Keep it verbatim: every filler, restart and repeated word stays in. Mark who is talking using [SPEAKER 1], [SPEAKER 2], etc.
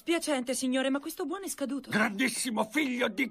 [SPEAKER 1] Spiacente, signore, ma questo buono è scaduto.
[SPEAKER 2] Grandissimo figlio di...